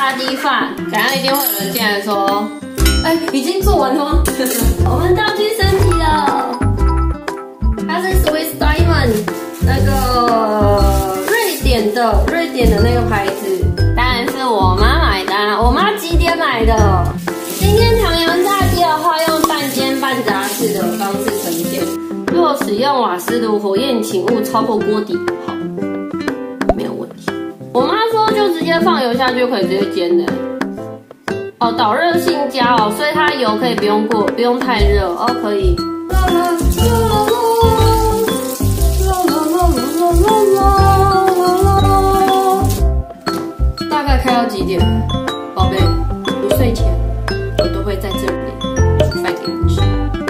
炸鸡饭，等下一定会有人进来说，哎，已经做完了吗？我们道具升级了，它是 Swiss Diamond 那个瑞典的那个牌子，当然是我妈买的，我妈几点买的？今天唐扬炸鸡的话，用半煎半炸式的方式呈现。若使用瓦斯炉，火焰请勿超过锅底。好，没有问题。我妈说就直接放油下去就可以直接煎的。哦，导热性加哦，所以它油可以不用太热哦，可以。大概开到几点？宝贝，你睡前我都会在这里煮饭给你吃。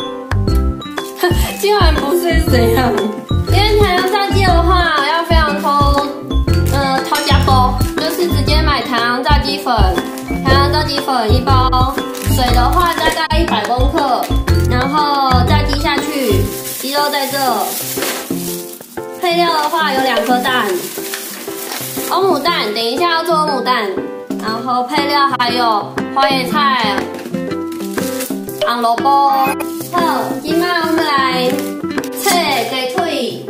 今晚不睡是怎样？因为唐扬炸鸡的话，要非常掏家包，就是直接买唐扬炸鸡粉，唐扬炸鸡粉1包，水的话大概100公克，然后炸鸡下去，鸡肉在这，配料的话有2颗蛋，欧姆蛋，等一下要做欧姆蛋，然后配料还有花椰菜、红萝卜。好，今晚我们来菜鸡腿，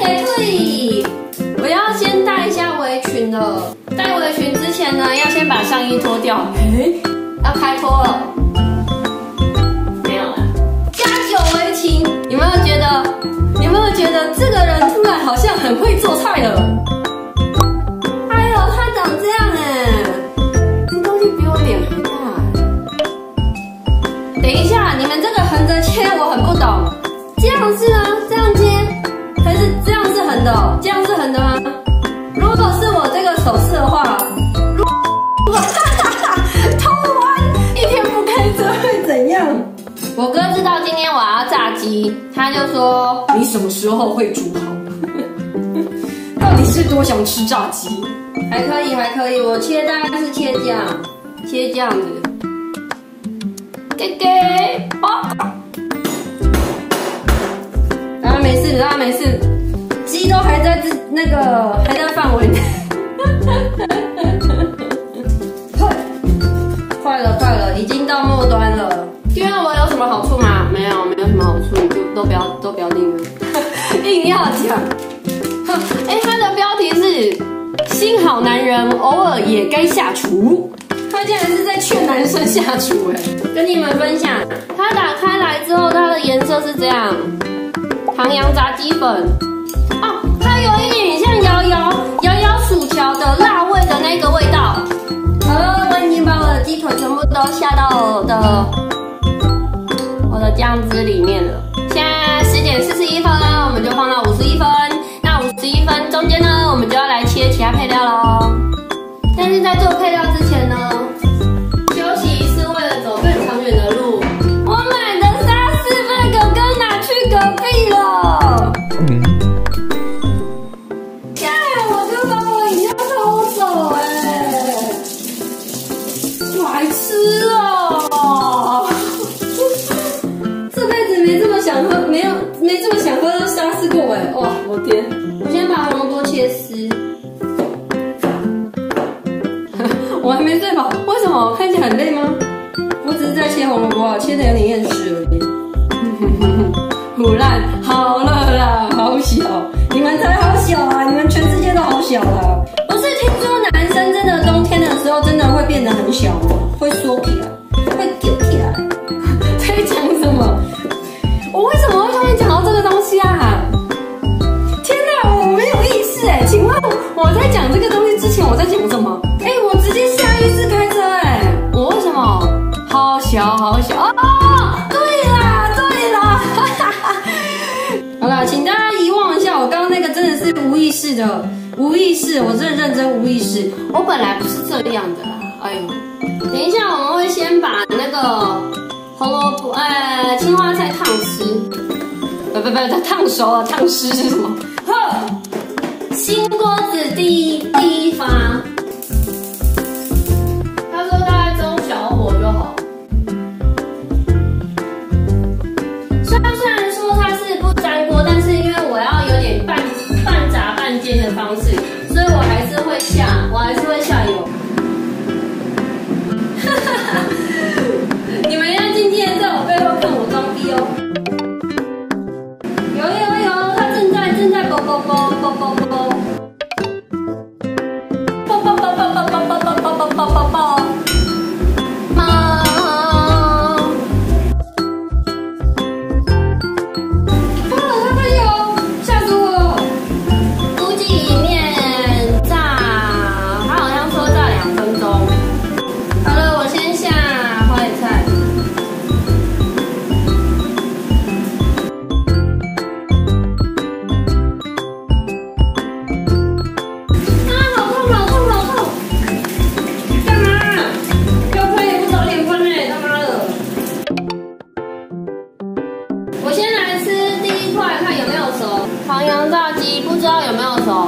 我要先戴一下围裙了。戴围裙之前呢，要先把上衣脱掉。要开脱了，没有了。加9围裙，有没有觉得这个人突然好像很会做菜了？哎呦，他长这样哎，这东西比我脸还大。等一下，你们这个横着切我很不懂，这样是吗？这样切还是这样是横的？这样是横的吗？如果是我这个手势的话，如果偷玩一天不开车会怎样？我哥知道今天我要炸鸡，他就说你什么时候会煮好？到底是多想吃炸鸡？还可以，我切大概是切这样子。给然后没事，鸡都还在还在范围内。快了，已经到末端了。因为我有什么好处吗？没有什么好处，你就都不要订了。硬要讲，它的标题是“新好男人偶尔也该下厨”。他竟然是在劝男生下厨跟你们分享，它打开来之后，它的颜色是这样，唐扬炸鸡粉哦，它有一点像摇摇薯条的辣味的那个味道。好了，我已经把我的鸡腿全部都下到我的酱汁里面了。现在10点41分，我们就放到51分。那51分中间呢，我们就要来切其他配料咯。但是在做配料之前呢，休息是为了走更长远的路。我买的沙士被哥哥拿去隔壁了。我就把我饮料偷走白痴哦！这辈子没这么想喝，没这么想喝的沙士过哇，我天！我先把红萝卜切丝。我还没睡饱，为什么？我看起来很累吗？我只是在切红萝卜，切的有点厌世而已。胡乱，好了啦，好小，你们才好小啊！你们全世界都好小啦。不是听说男生真的冬天的时候真的会变得很小吗？会缩起来，会丢起来。在讲什么？我为什么会突然讲到这个东西啊？天哪，我没有意识请问我在讲这个东西之前我在讲什么？我直接下意识开车我为什么？好小哦！对啦，好啦，请大家遗忘一下，我刚刚那个真的是无意识，我真的认真无意识，我本来不是这样的啦。哎呦，等一下我们会先把那个红萝卜，青花菜烫湿，不，烫熟了，烫湿是什么？新锅子第一发。他说大概中小火就好。虽然说它是不粘锅，但是因为我要有点半炸半煎的方式，所以我还是会下油。 唐扬炸鸡不知道有没有熟？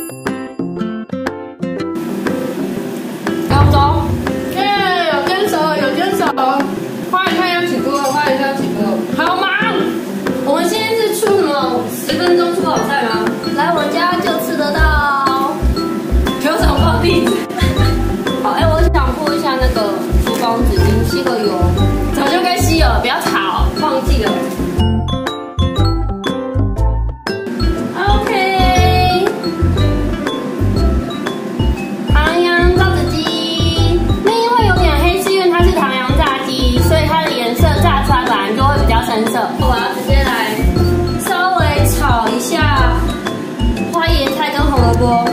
有熟，耶，有煎熟，有煎熟。花椰菜要起锅了，花椰菜要起锅了。好忙！我们现在是出什么10分钟出好菜吗？来我家就吃得到。有什么报地址？好，我想铺一下那个厨房纸巾，吸个油。早就该吸了，不要吵，忘记了。我要直接来稍微炒一下花椰菜跟红萝卜。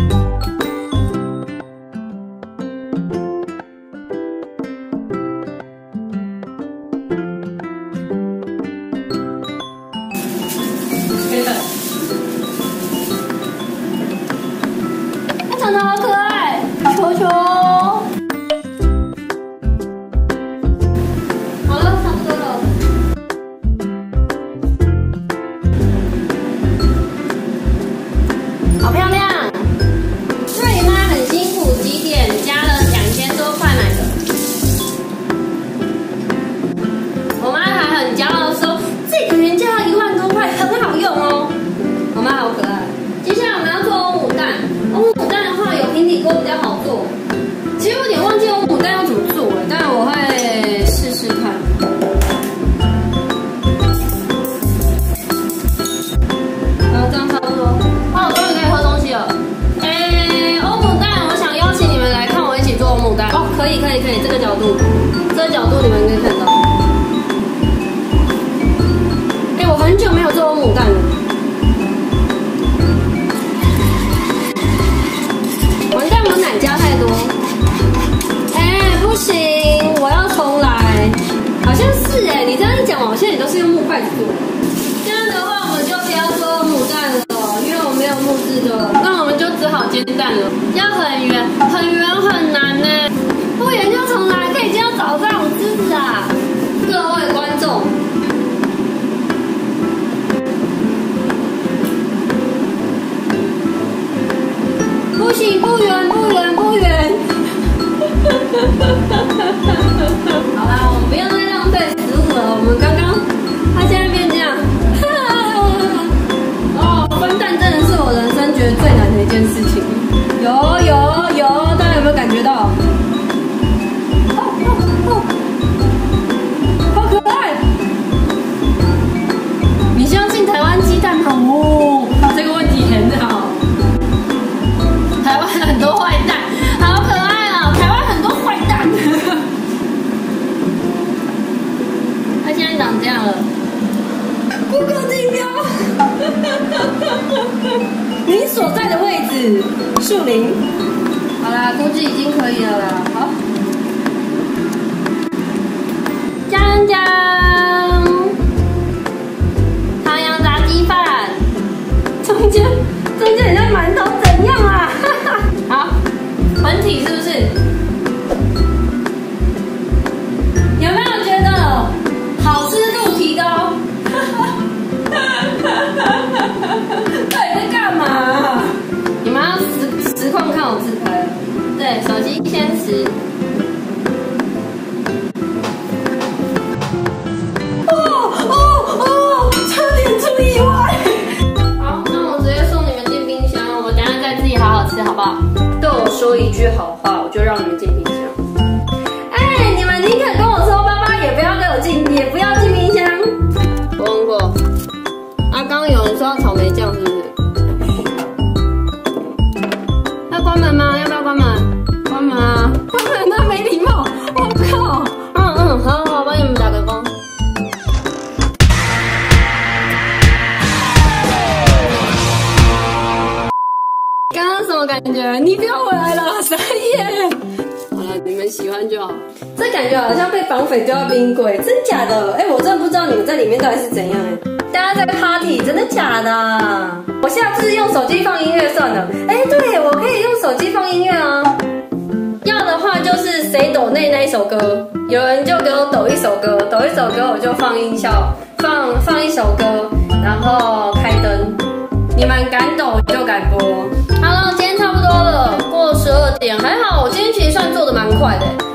它长得好可爱，球球。好了，差不多了。好漂亮！这你妈很辛苦，几点加了2000多块买的。我妈还很骄傲说，这个原价要1万多块，很好用哦。我妈好可爱。接下来我们要做欧姆蛋，欧姆蛋的话有平底锅比较好做。其实我有点忘记欧姆蛋要怎么做了，但我会试试看。然后这样差不多。哦，终于可以喝东西了。欧姆蛋，我想邀请你们来看我一起做欧姆蛋。哦，可以，这个角度你们可以看到。我很久没有做欧姆蛋了。完蛋，我奶加太多。不行，我要重来。好像是你这样一讲，我现在也都是用木筷子做。这样的话，我们就不要做欧姆蛋了。没有木质的，那我们就只好煎蛋了。要很圆很难呢。不圆就重来，可以这样找这种姿势啊！各位观众，不行，不圆。好啦，我们不要再浪费食物了。我们刚刚，它现在变这样。分蛋真的是我人生觉得最难的一件事情。有，大家有没有感觉到？好可爱！你相信台湾鸡蛋好哦？这个问题很好。台湾很多坏蛋，好可爱哦！台湾很多坏蛋。它现在长这样了。Google 地标。你所在的位置，树林。好啦，估计已经可以了啦。好，江唐扬炸鸡饭，中间很像馒头，怎样啊？好，本体是不是？有没有觉得好吃度提高？到底在干嘛？你们要实况看我自拍了。对，手机先实。差点出意外。好，那我直接送你们进冰箱，我等下再自己好好吃，好不好？对我说一句好话，我就让你们进冰箱。你们宁可跟我说爸爸，也不要进冰箱。我问过。刚刚有人说要草莓酱，是不是？ 刚刚什么感觉？你不要回来了，傻眼。好了，你们喜欢就好。这感觉好像被绑匪丢到冰柜，真假的？哎，我真的不知道你们在里面到底是怎样哎。大家在 party， 真的假的？我下次用手机放音乐算了。哎，对，我可以用手机放音乐啊。要的话就是谁抖内那一首歌，有人就给我抖一首歌，抖一首歌我就放音效，放一首歌，然后开灯。你们敢抖就敢播。好了，今天差不多了，过12点，还好我今天其实算做的蛮快的。